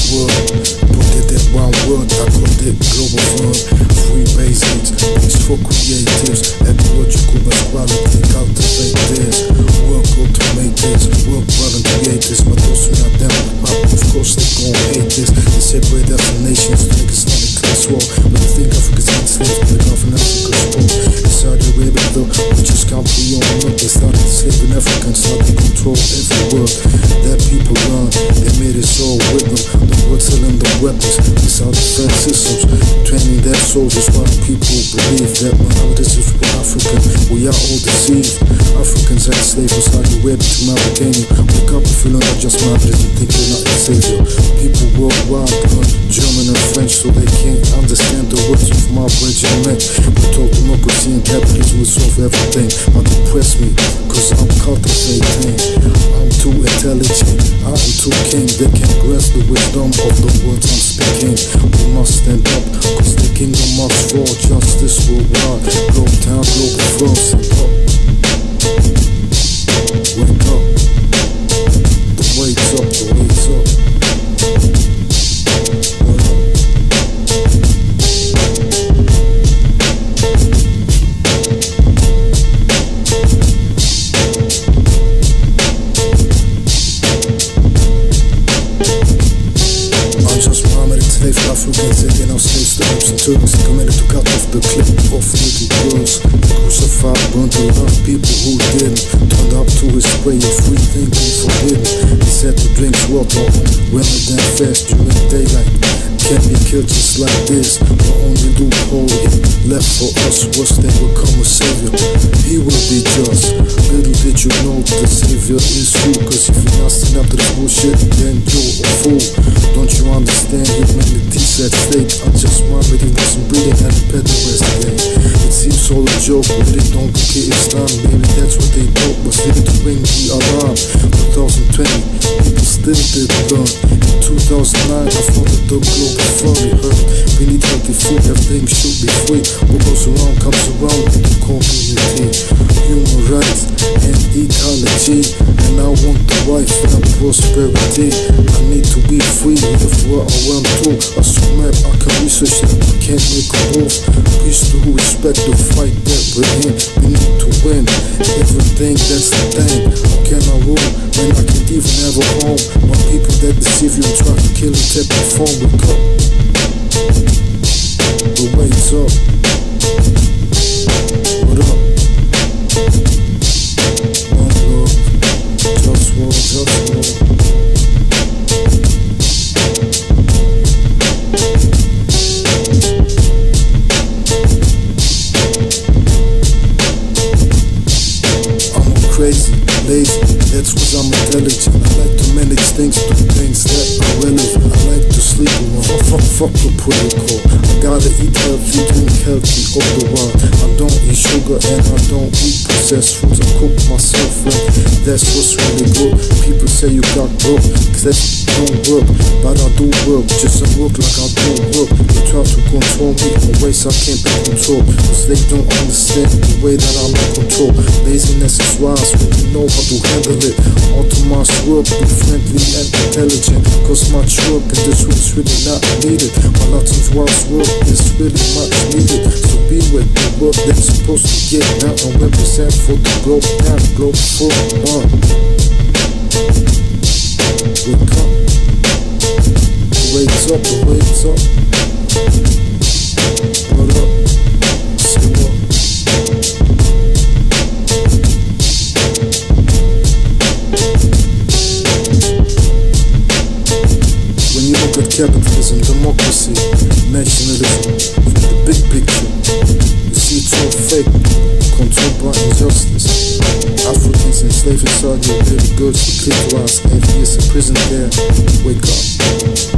world. Put it in one word, I called it Globalfirm. Free basics, peace for creatives, ecological equality, cultivate this. Work automators, work brother creators, but those who not them, of course they gon' hate this. They separate us from nations, think it's not a class war, but they think Africa's enslaved, they come from Africa's poor. Inside the Arabia though, we just can't be on look. They started enslaving Africans, now they control every world that people learn. They made us all with them, the world selling the weapons, these are defense systems, training their soldiers. While people believe that minorities is for African, we are all deceived. Africans enslaved from Saudi Arabia to Mauritania. Wake up if you're not just minorities and think you're not a savior. People worldwide learn German and French so they can't understand the words of my regiment. We told democracy and capitalism will solve everything, but depress me, cause I'm cultivating. I'm too intelligent, I am too king. They can't grasp the wisdom of the words I'm speaking. We must stand up, cause the kingdom must fall. Justice worldwide, Globetown, Globalfirm, stand up. Wake up, the wait's up, the wait's up. Africans taking our slaves to Arabs and Turks, committed to cut off the clip of little girls, crucified, burnt to love people who didn't, turned up to his way of free thinking forbidden. He said to drink water on women then fast during daylight. Can't be killed just like this. The only loophole left for us was they will come a savior. He will be just. Little did you know the savior is who? Cause if you're not standing up to this bullshit, then you're a fool. Don't you understand? Humanity's at stake. I just wondered if wasn't breathing at the pederast game. It seems all a joke, but they don't get it's time. Maybe that's what they thought was needed to ring the alarm. 2020, people still didn't learn. In 2009, I founded the Globalfirm. We heard we need healthy food, everything should be free. What goes around comes around in the community. Human rights and ecology, and I want the wife and prosperity. I need to be free with what I want to. I swear I can research that I can't make a move. Peace to who respect the fight that we're in. We need to win everything, that's the thing. How can I rule when I can't even have a home? My people that deceive you and try to kill and take the phone. Wake up, the wait's up. What up? One love, JustWar, JustWar. Crazy, lazy, that's cause I'm intelligent. I like to manage things, do things that are relevant. I like to sleep alone, fuck the protocol. I gotta eat healthy, drink healthy all the while. I don't eat sugar and I don't eat processed foods. I cook myself and that's what's really good. People say you got broke, cause that don't work. But I do work, just I work like I don't work. They try to control me in ways I can't be controlled, cause they don't understand the way that I'm in control. Laziness is wise when you know how to handle it. Automized work, be friendly and intelligent, cause much work in this world is really not needed. While lots of wise work is really much needed. So be with the work that's supposed to get now and represent for the Globetown, Globalfirm. Wake up, the wait's up, the wait's up. What up? Say what? When you look at capitalism, democracy, nationalism, from the big picture, you see it's all fake, controlled by injustice. Africans enslaved in Saudi Arabia, girls who click to us, atheists in prison there. Wake up.